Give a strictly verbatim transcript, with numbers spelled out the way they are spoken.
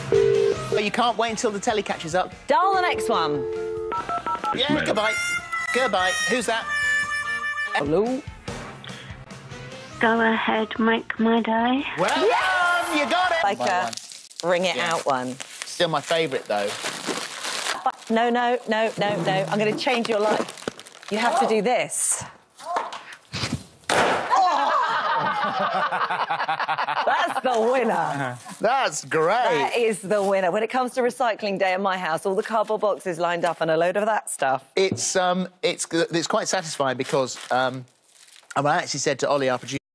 But you can't wait until the telly catches up. Dial the next one. Yeah, goodbye. Goodbye. Who's that? Hello? Go ahead, make my day. Well Yes! done, you got it! Like a bring it Yeah. out one. Still my favourite, though. No, no, no, no, no. I'm going to change your life. You have to do this. That's the winner. That's great. That is the winner. When it comes to recycling day in my house, all the cardboard boxes lined up and a load of that stuff. It's um, it's it's quite satisfying because um, I actually said to Ollie, our producer.